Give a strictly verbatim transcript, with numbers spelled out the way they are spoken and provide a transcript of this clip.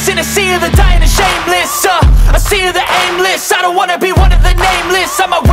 In a sea of the dying and shameless, uh, a sea of the aimless. I don't wanna be one of the nameless. I'm a